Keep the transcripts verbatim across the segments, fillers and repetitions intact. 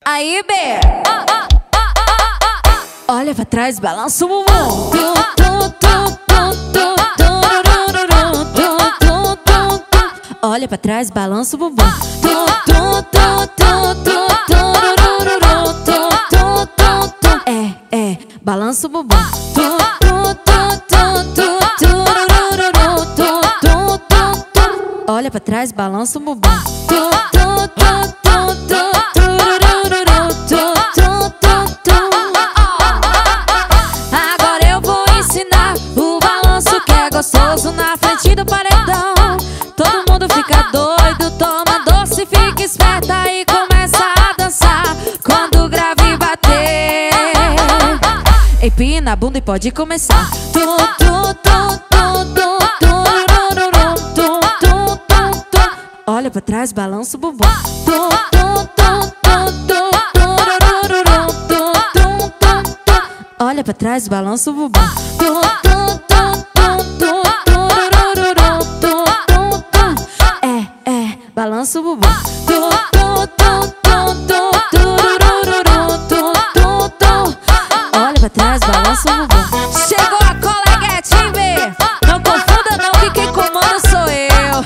Aí, B, olha pra trás, balança o bumbum. Olha pra trás, balança o bumbum. É, é, balança o bumbum. Olha pra trás, balança o bumbum. Agora eu vou ensinar o balanço que é gostoso na frente do paredão. Todo mundo fica doido, toma doce, fica esperta e começa a dançar. Quando o grave bater, empina a bunda e pode começar. Olha pra trás, balança o bumbum. Olha pra trás, balança o bumbum. É, é, balança o bumbum. Olha pra trás, balança o bumbum. Chegou a coleguete, hein, B? Não confunda não que quem comanda sou eu.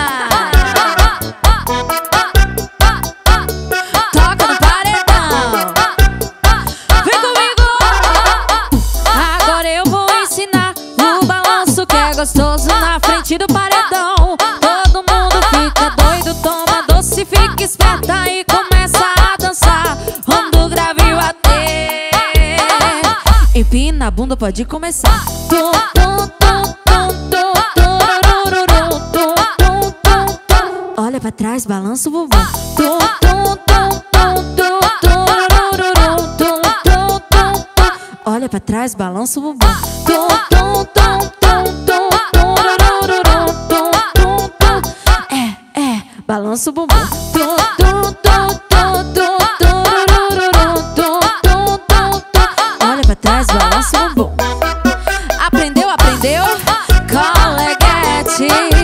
Toca no paredão. Vem comigo. Agora eu vou ensinar o balanço que é gostoso na frente do paredão. Todo mundo fica doido, toma doce, fica esperta e começa a dançar. Quando o grave bater, empina a bunda, pode começar. Olha pra trás, balança o bumbum. Olha pra trás, balança o bumbum. É, é, balança o bumbum. Olha pra trás, balança o bumbum. Aprendeu, aprendeu? Coleguete.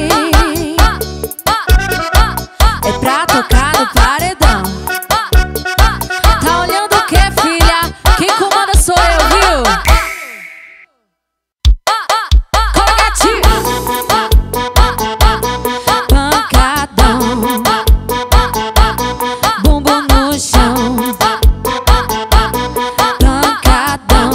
É pra tocar no paredão. Tá olhando o que, filha? Quem comanda sou eu, viu? Coleguete. Pancadão, bumbum no chão. Pancadão,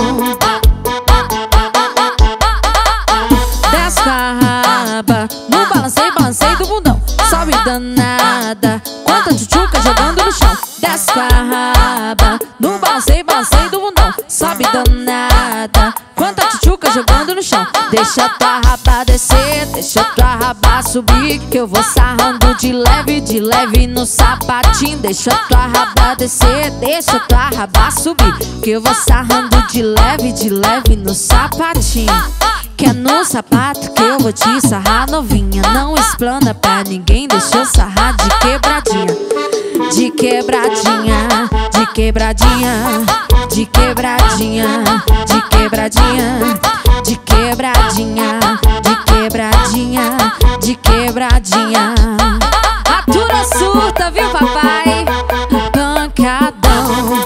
desce com a raba no balancei, balancei do bundão. Sobe danada, quanta tchutchuca jogando no chão. Desce com a raba no balancei, balancei do bundão. Sobe danada, quanta tchutchuca jogando no chão. Deixa tua raba descer, deixa tua raba subir, que eu vou sarrando de leve, de leve no sapatinho. Deixa tua raba descer, deixa tua raba subir, que eu vou sarrando de leve, de leve no sapatinho. Que é no sapato que eu vou te sarrar, novinha. Não explana pra ninguém, deixa eu sarrar de quebradinha. De quebradinha, de quebradinha, de quebradinha, de quebradinha, de quebradinha, de quebradinha, de quebradinha. Atura surta, viu, papai? Pancadão,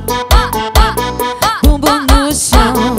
bumbum no chão.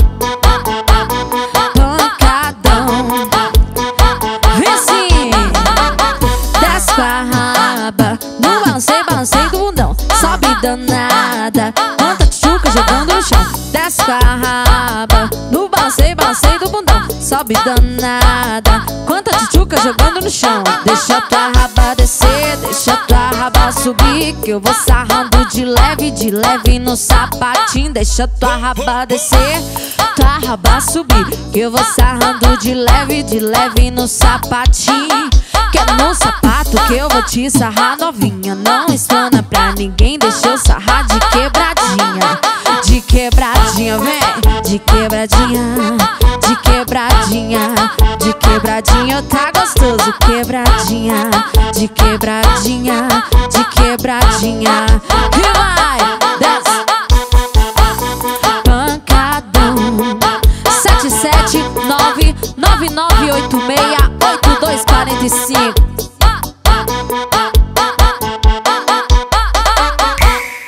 No balancei, balancei do bundão. Sobe danada, quanta tchutchuca jogando no chão. Desce com a raba no balancei, balancei do bundão. Sobe danada, quanta tchutchuca jogando no chão. Deixa tua raba descer, deixa tua raba subir, que eu vou sarrando de leve, de leve no sapatinho. Deixa tua raba descer, tua raba subir, que eu vou sarrando de leve, de leve no sapatinho. Que é no sapato que eu vou te sarrar, novinha. Não explana pra ninguém, deixa eu sarrar de quebradinha. De quebradinha, vem. De quebradinha, de quebradinha, de quebradinha. Tá gostoso, quebradinha. De quebradinha, de quebradinha. E vai, desce. Pancadão. Sete sete nove nove nove oito seis oito dois quatro cinco.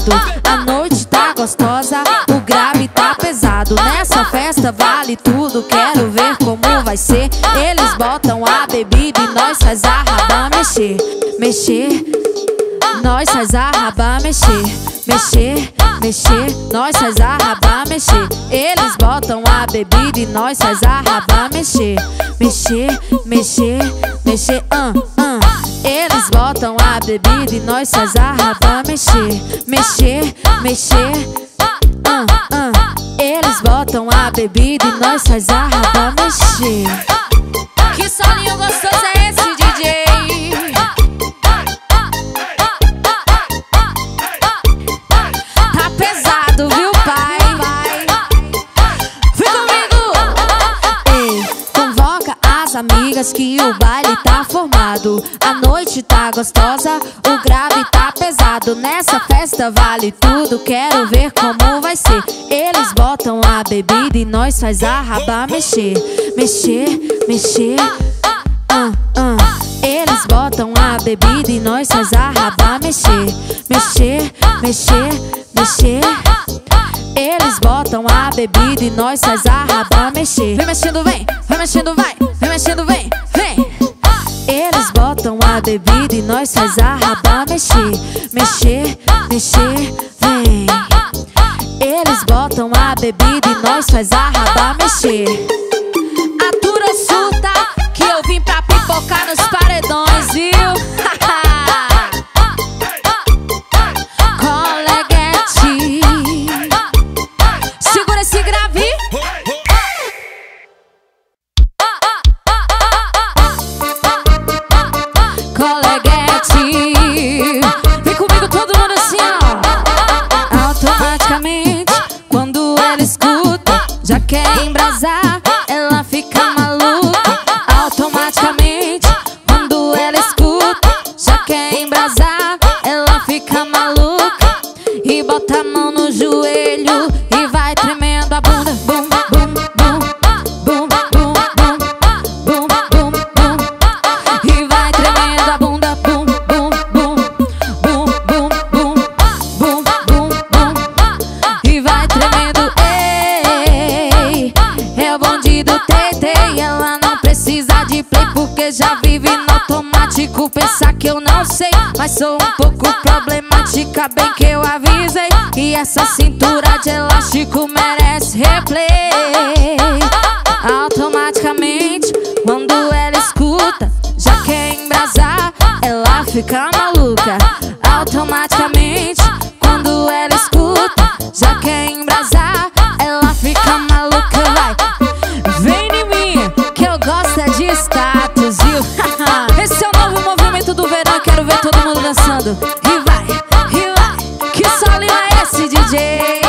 pesado. A noite tá gostosa, o grave tá pesado. Nessa festa vale tudo, quero ver como vai ser. Eles botam a bebida e nós faz a raba mexer. Mexer, nós faz a raba mexer. Mexer, mexer, nós faz a raba mexer. Eles botam a bebida e nós faz a raba mexer. Mexer, mexer, mexer, ah, ah. Eles botam a bebida e nós faz a raba mexer. Mexer, mexer, ah, ah. Eles botam a bebida e nós faz a raba mexer. Que solinho gostoso é esse, D J? Tá pesado, viu, pai? Vem comigo! Ei, convoca as amigas que o baile tá formado. A noite tá gostosa, o grave tá pesado. Nessa festa vale tudo, quero ver como vai ser. Eles botam a bebida e nós faz a raba mexer. Mexer, mexer, ah, ah. Eles botam a bebida e nós faz a raba mexer. Mexer, mexer, mexer. Eles botam a bebida e nós faz a raba mexer. Vem mexendo, vem, vem mexendo, vai. Vem mexendo, vem, vem. Eles botam a bebida e nós faz a raba mexer. Mexer, mexer, vem. Eles botam a bebida e nós faz a raba mexer. Atura ou surta, que eu vim pra pipocar nos paredões, viu? Coleguete, segura esse grave. Coleguete, vem comigo todo mundo assim, ó. Automaticamente, quando ela escuta, já quer embrasar, ela fica maluca. Automaticamente, quando ela escuta, já quer embrasar, ela fica maluca. E bota a mão no joelho e vai tremendo a bunda. Bum, bum, bum, bum, bum, bum, bum, bum, bum. E vai tremendo a bunda. Bum, bum, bum, bum, bum, bum, bum, bum, bum. E vai tremendo, ei. É o bonde do Tetê, ela não precisa de play porque já vive no automático. Pensar que eu não sei, mas sou um pouco problemática. Bem que eu avisei que essa cintura de elástico merece replay. Automaticamente, quando ela escuta, já quer embrasar, ela fica maluca. Automaticamente, quando ela escuta, já quer embrasar, ela fica maluca. Vai, vem em mim, que eu gosto é de status, viu? Esse é o novo movimento do verão, quero ver todo mundo dançando. E vai, e vai, que solinho é esse, D J?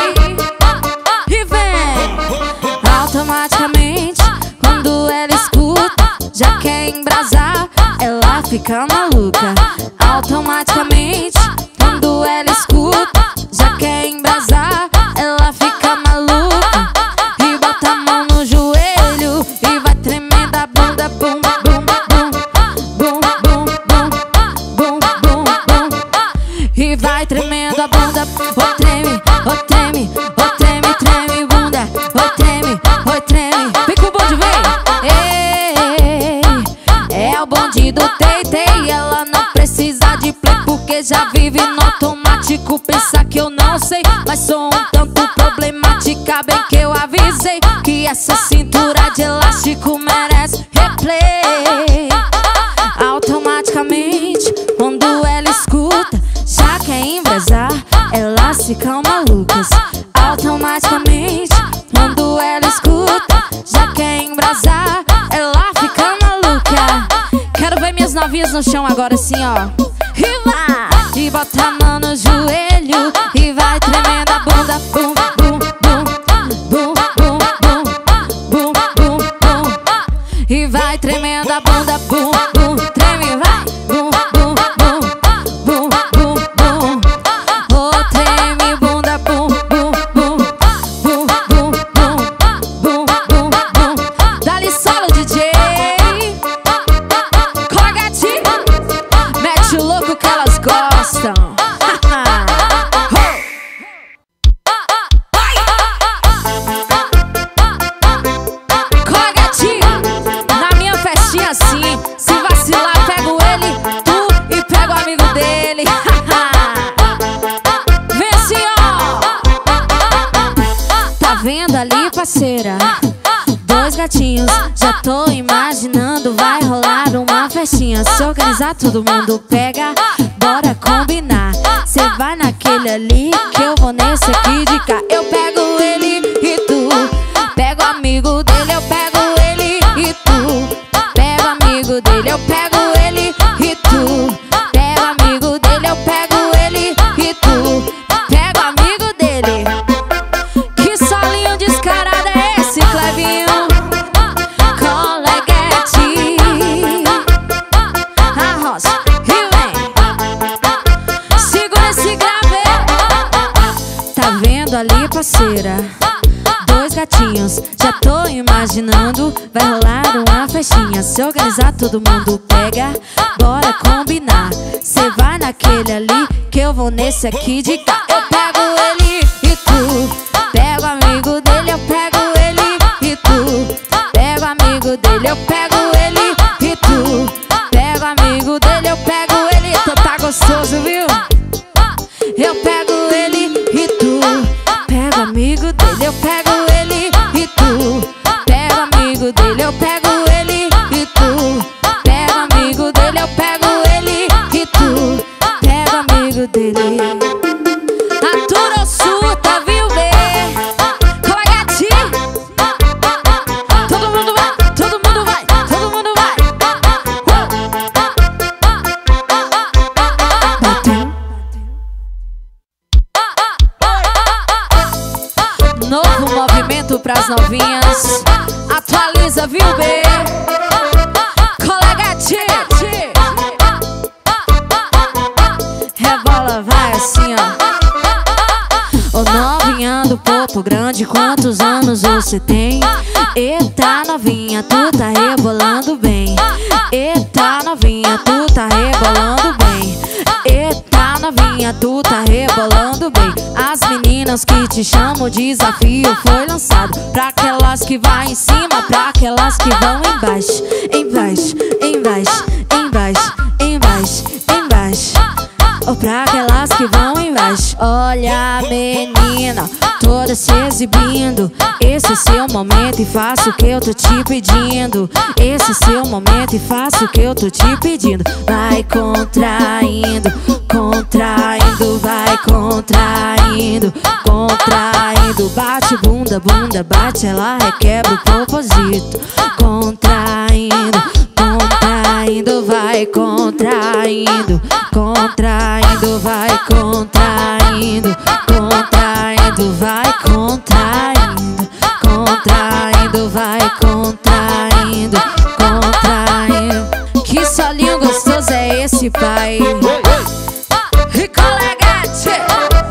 E vem. Automaticamente, quando ela escuta, já quer embrasar, ela fica maluca. Automaticamente, quando ela escuta, já quer embrasar, ela fica maluca. E bota a mão no joelho e vai tremendo a bunda. Bum, bum, bum, bum, bum, bum, bum, bum, bum. E vai tremendo a bunda. Oi, treme, oi, treme, oi, treme, treme, bunda. Oi, treme, oi, treme. Vem com o bonde, vem. Ei, é o bonde do Tetê, ela não precisa de play porque já vive no automático. Pensa que eu não sei, mas sou um tanto problemática. Bem que eu avisei que essa cintura de elástico merece replay. Automaticamente, quando ela escuta, já quer embrasar, elas ficam malucas. Automaticamente, quando ela escuta, já quer embrasar, ela fica maluca. Quero ver minhas novinhas no chão agora assim, ó. E vai, e bota a mão no joelho e vai tremendo a bunda. Bum, bum, bum, bum, bum, bum, bum, bum, bum. E vai tremendo a bunda. Bum, bum, treme, vai. Bum, bum, bum, bum, bum, bum. Oh, treme bunda. Bum, bum, bum, bum, bum, bum, bum, bum, bum. Dá-lhe solo, D J. Coleguete, mete o parceira, dois gatinhos, já tô imaginando. Vai rolar uma festinha, se organizar todo mundo pega, bora combinar. Cê vai naquele ali, que eu vou nesse aqui de cá. Eu pego ele e tu pega o amigo dele. Eu pego ele e tu pega o amigo dele. Eu pego ele e tu pega o amigo dele. Eu pego ele e tu pega o amigo dele. Que solinho descarado é esse, Clevinho? Coleguete, arrocha e vem. Segura esse grave. Tá vendo ali, parceira? Dois gatinhos, já tô imaginando. Vai rolar uma festinha, se organizar todo mundo pega, bora combinar. Cê vai naquele ali, que eu vou nesse aqui de cá. Eu pego ele e tu pega o amigo dele. Eu pego ele e tu pega o amigo dele. Eu pego ele e tu pega o amigo dele. Eu pego ele, então tá gostoso, viu? Eu pego ele e tu pega o amigo dele. Eu pego ele e tu pega o amigo dele. Eu pego ele e tu pega o amigo dele. Eu pego ele e tu pega o amigo dele. Atura ou surta, viu, bê? Coleguete, todo mundo vai, todo mundo vai, todo mundo vai. Uh! Novo movimento pras novinhas. Atualiza, viu, bê? Coleguete, rebola, vai assim, ó. Ô novinha do Popo Grande, quantos anos você tem? Eita novinha, tu tá rebolando bem. Eita novinha, tu tá rebolando bem. Eita novinha, tu tá rebolando bem. As meninas que te chamam, o desafio foi lançado pra aquelas que vai em cima, pra aquelas que vão embaixo. Embaixo, embaixo, embaixo, embaixo, embaixo. Ou pra aquelas que vão embaixo. Olha, menina, toda se exibindo. Esse é seu momento e faça o que eu tô te pedindo. Esse é seu momento e faça o que eu tô te pedindo. Vai contraindo, contraindo, vai contraindo, contraindo. Bate bunda, bunda, bate, ela requebra o propósito. Contraindo, contraindo, vai contraindo, contraindo, vai contraindo, contraindo, vai contraindo, contraindo, vai contraindo, contraindo. Que solinho gostoso é esse, pai? E coleguete,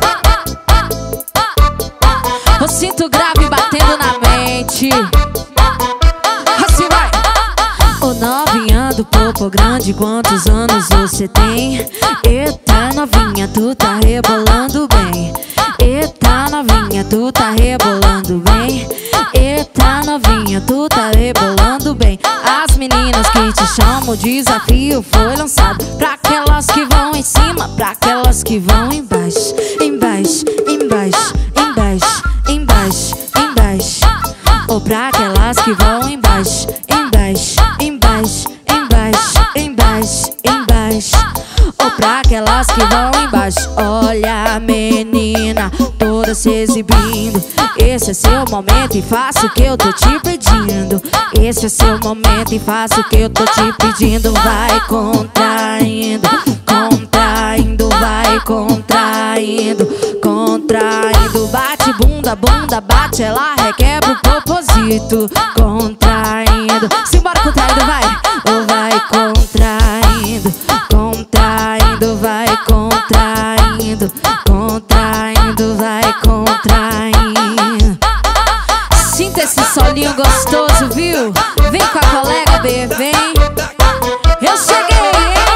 eu sinto grave batendo na mente. Assim vai. Ô novinha do Popo Grande, quantos anos você tem? Eita novinha, tu tá rebolando bem. Eita novinha, tu tá rebolando bem. Eita novinha, tu tá rebolando bem. As meninas que te chamam, o desafio foi lançado pra aquelas que vão em cima, pra aquelas que vão embaixo. Embaixo, embaixo, embaixo, embaixo, embaixo. Ou pra aquelas que vão embaixo. Embaixo, embaixo, embaixo, embaixo, embaixo. Ou pra aquelas que vão embaixo. Olha, menina, toda se exibindo. Esse é seu momento e faça o que eu tô te pedindo. Esse é seu momento e faça o que eu tô te pedindo. Vai contraindo, contraindo, vai contraindo, contraindo. Bate bunda, bunda, bate, ela requebra o propósito. Contraindo, simbora contraindo, vai. Ou vai contraindo, contraindo, vai contraindo, contraindo, vai contraindo. Sinta esse solinho gostoso, viu? Vem com a colega, bebê, vem. Eu cheguei,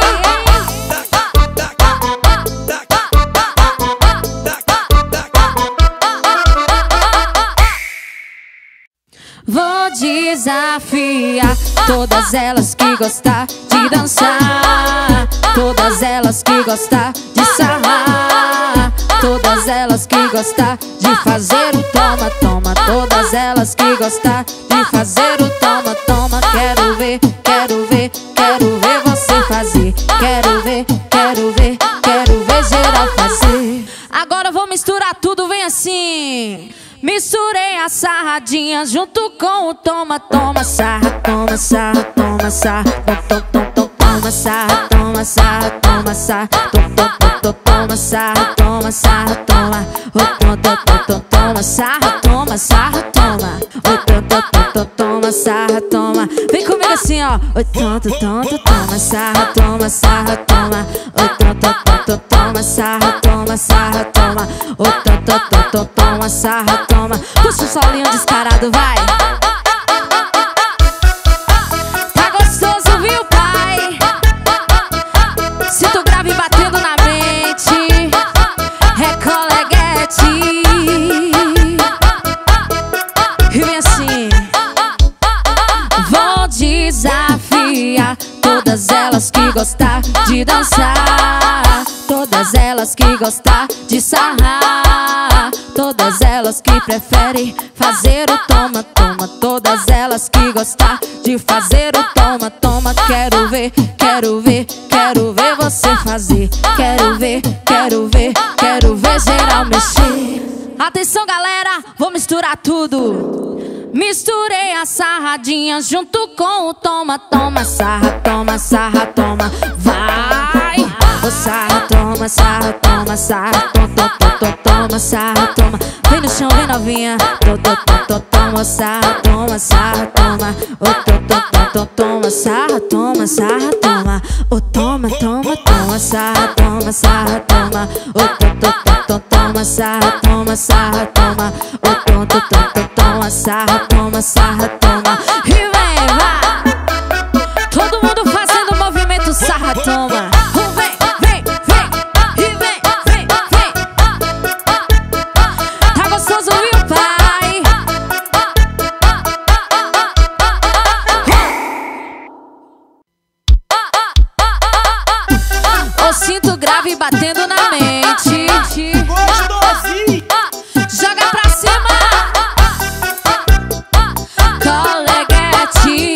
vou desafiar todas elas que gostar de dançar, todas elas que gostar de sarrar. Todas elas que gostar de fazer o toma, toma. Todas elas que gostar de fazer o toma, toma. Quero ver, quero ver, quero ver você fazer. Quero ver, quero ver, quero ver geral fazer. Agora eu vou misturar tudo, vem assim. Misturei as sarradinhas junto com o toma, toma. Sarra, toma, sarra, toma, sarra, toma, toma, toma, sarra, toma, sarra, toma, sarra, toma, toma, sarra, toma, sarra, toma, toma, toma, sarra, toma, sarra, toma, toma, sarra, toma. Vem comigo assim, ó. Tonto, tonto, toma, sarra, toma, sarra, toma, tonto, toma, sarra, toma, sarra, toma, tonto, toma, sarra, toma. Puxa o solinho descarado, vai. Tá gostoso, viu, pai? Sinto o grave batendo na mente. É coleguete. E vem assim. Vou desafiar todas elas que gostar de dançar. Todas elas que gostar de sarrar. Todas elas que preferem fazer o toma, toma. Todas elas que gostar de fazer o toma, toma. Quero ver, quero ver, quero ver você fazer. Quero ver, quero ver, quero ver geral mexer. Atenção, galera, vou misturar tudo. Misturei as sarradinhas junto com o toma, toma. Sarra, toma, sarra, toma, vai. Oh, sarra, toma, sarra, toma, sarra, toma, toma, toma, sarra, toma. Vem no chão, vem novinha. Toma, sarra, toma, sarra, toma. Oh, toma, sarra, toma, sarra, toma. Oh, toma, toma, toma, sarra, toma, sarra, toma. Oh, toma, sarra, toma, sarra, toma. Oh, toma, sarra, toma, sarra, toma. E vem, vai. Todo mundo fazendo o movimento sarra, toma. Vem, vem, vem. E vem, vem, vem. Tá gostoso, viu, pai? Eu sinto grave batendo na mente. Gostosinho. Joga pra cima. Coleguete.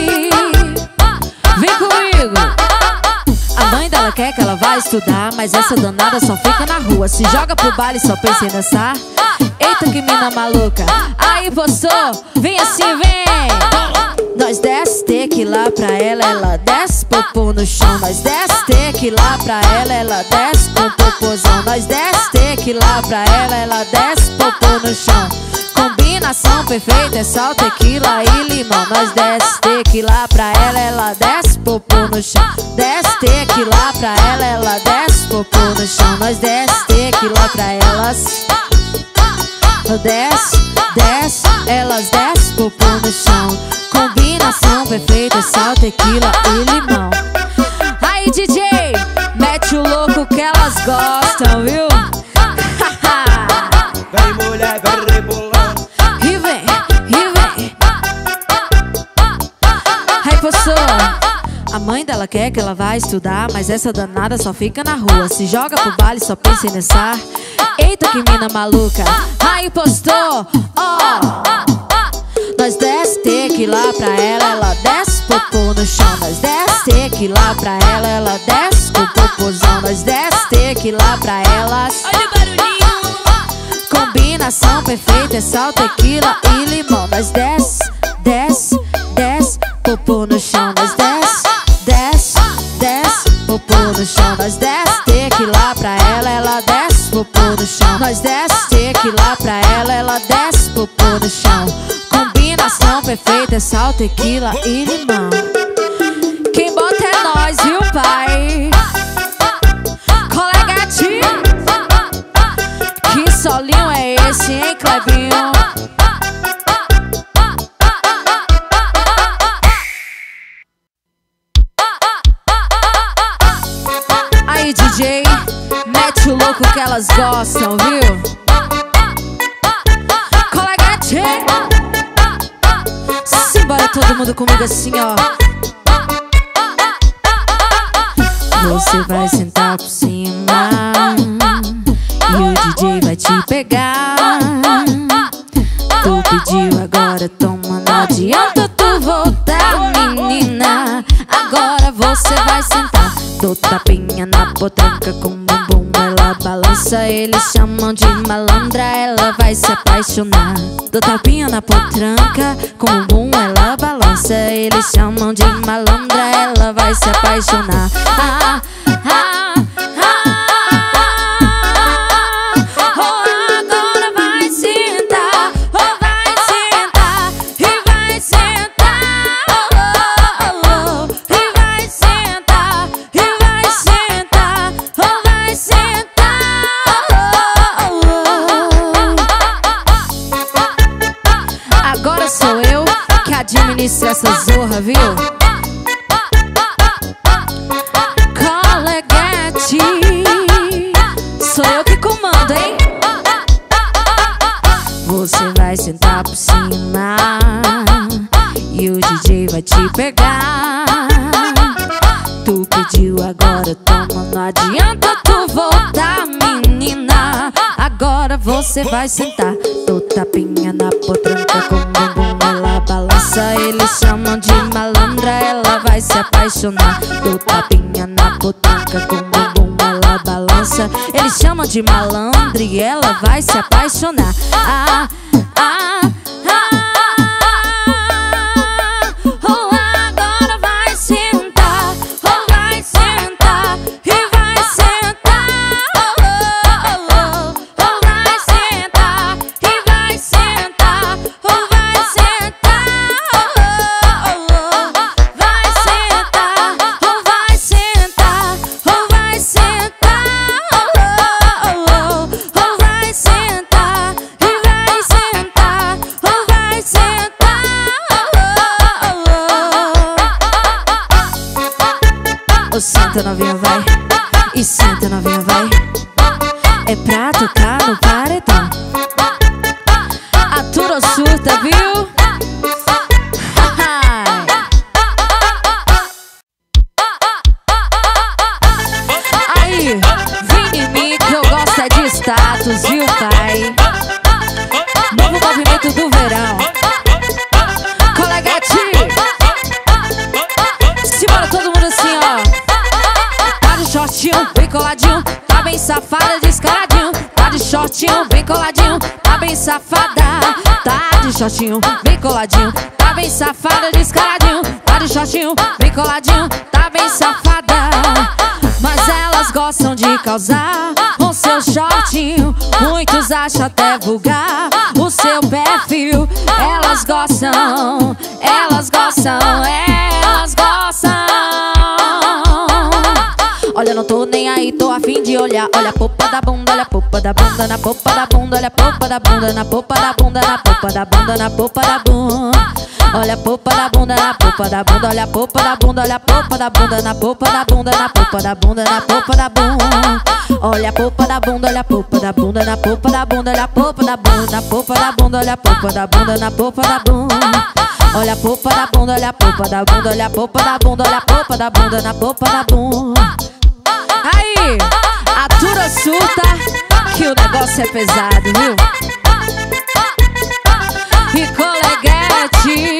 Vem comigo. A mãe dela quer que ela vá estudar, mas essa danada só fica na rua. Se joga pro baile só pensa em dançar. Eita que mina maluca. Aí postou, vem assim, vem. Nós desce tequila pra ela, ela desce popô no chão. Nós desce tequila pra ela, ela desce com popôzão. Nós desce tequila pra ela, ela desce popô no chão. Combinação perfeita é sal, tequila e limão. Nós desce tequila pra ela, ela desce popô no chão. Desce tequila pra ela, ela desce popô no chão. Nós desce tequila pra elas. Desce, desce, elas desce popô no chão. Combinação perfeita, sal, tequila e limão. Aí, D J, mete o louco que elas gostam, viu? Vem mulher, vem rebolando. E vem, e vem. Aí, postou. A mãe dela quer que ela vá estudar, mas essa danada só fica na rua. Se joga pro baile, só pensa em dançar. Eita que mina maluca. Aí postou, ó oh. Nós desce tequila pra ela, ela desce popô no chão. Nós desce tequila pra ela, ela desce com popôzão. Nós desce tequila pra elas. Olha o barulhinho. Combinação perfeita é sal, tequila e limão. Nós desce, desce, desce popô no chão. Nós desce, desce, desce popô no chão. Nós desce tequila pra ela, ela desce popô no chão. Nós desce tequila pra ela, ela desce popô no chão. Combinação perfeita é sal, tequila e limão. Quem bota é nós, viu, pai? Coleguete. Que solinho é esse, hein, Clebinho? Aí, D J, mete o louco que elas gostam, viu? Coleguete. Simbora todo mundo comigo assim, ó. Você vai sentar por cima e o D J vai te pegar. Tu pediu, agora toma, não adianta tu voltar, menina. Agora você vai sentar. Dou tapinha na potranca com bumbum, ela balança. Eles chamam de malandra, ela vai se apaixonar. Dou tapinha na potranca com bumbum, ela balança. Eles chamam de malandra, ela vai se apaixonar. Ah, ah, ah. Administra essa zorra, viu? Coleguete, sou eu que comando, hein? Você vai sentar por cima e o D J vai te pegar. Tu pediu, agora toma, não adianta tu voltar, menina. Agora você vai sentar. Dou tapinha na potranca com bumbum, ela balança. Eles chamam de malandra, ela vai se apaixonar. Dou tapinha na potranca com bumbum, ela balança. Eles chamam de malandra e ela vai se apaixonar. Ah, ah, ah. Oh, agora vai sentar, oh, vai sentar e vai sentar. Oh, oh, oh, oh, vai sentar e vai sentar. Oh, vai sentar. Oh, oh, oh, vai sentar. Oh, vai sentar. Oh, vai sentar. Oh, oh, oh, vai sentar e vai sentar. Oh, vai sentar. Oh, senta novinha, vai. E senta novinha, vai. É pra tocar no paredão. Atura ou surta, viu? Aí, vem em mim que eu gosto é de status, viu, pai? Novo movimento do verão. Coleguete, simbora todo mundo assim, ó. Tá de shortinho, bem coladinho, tá bem safada, descaradinho. Tá de shortinho, bem coladinho, tá bem safada. Tá de shortinho, bem coladinho, tá bem safada, descaradinho. Tá de shortinho, bem coladinho, tá bem safada. Mas elas gostam de causar com seu shortinho. Muitos acham até vulgar o seu perfil. Elas gostam, elas gostam, elas gostam. Olha, não tô nem aí, tô a fim de olhar. Olha a popa da bunda, olha a popa da bunda, na popa da bunda, olha a popa da bunda, na popa da bunda, na popa da bunda, na popa da bunda. Olha a popa da bunda, na popa da bunda, olha a popa da bunda, olha a popa da bunda, na popa da bunda, na popa da bunda, na popa da bunda. Olha a popa da bunda, olha a popa da bunda, na popa da bunda, olha a popa da bunda, na popa da bunda, olha a popa da bunda, na popa da bunda. Olha a popa da bunda, olha a popa da bunda, olha a popa da bunda, olha a popa da bunda, na popa da bunda. Aí, atura surta que o negócio é pesado, viu? E coleguete,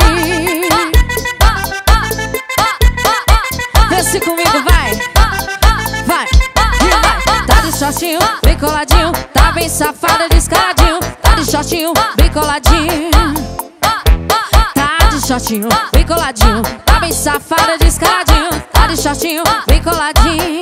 desce comigo, vai. Vai, e vai. Tá de shortinho, bem coladinho, tá bem safada, descaradinho. Tá de shortinho, bem coladinho. Tá de shortinho, bem coladinho, tá bem safada, descaradinho. Tá de shortinho, bem coladinho.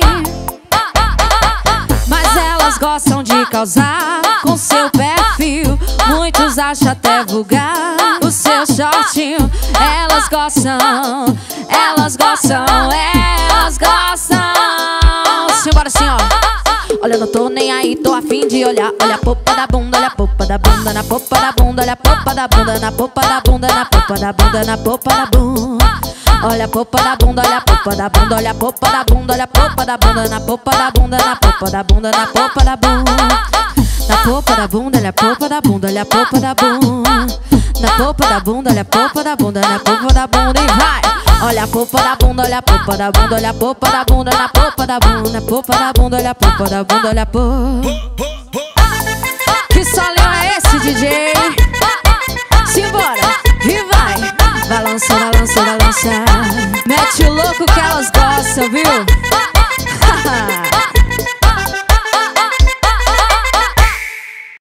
Mas elas gostam de causar com seu perfil. Muitos acham até vulgar o seu shortinho. Elas gostam, elas gostam, elas gostam. Simbora assim, ó. Olha, eu não tô nem aí, tô a fim de olhar. Olha a popa da bunda, olha a popa da bunda, na popa da bunda, olha a popa da bunda, na popa da bunda, na popa da bunda, na popa da bunda. Olha a popa da bunda, olha a popa da bunda, olha a popa da bunda, olha a popa da bunda, na popa da bunda, na popa da bunda, na popa da bunda. Na popa da bunda, olha a popa da bunda, olha a popa da bunda. Na popa da bunda, olha a popa da bunda, na popa da bunda e vai. Olha a popa da bunda, olha a popa da bunda, olha a popa da bunda, na popa da bunda, popa da bunda, olha a popa da bunda, olha a popa. Que solinho é esse, D J? Simbora, e vai. Balança, balança, balança. Mete o louco que elas gostam, viu?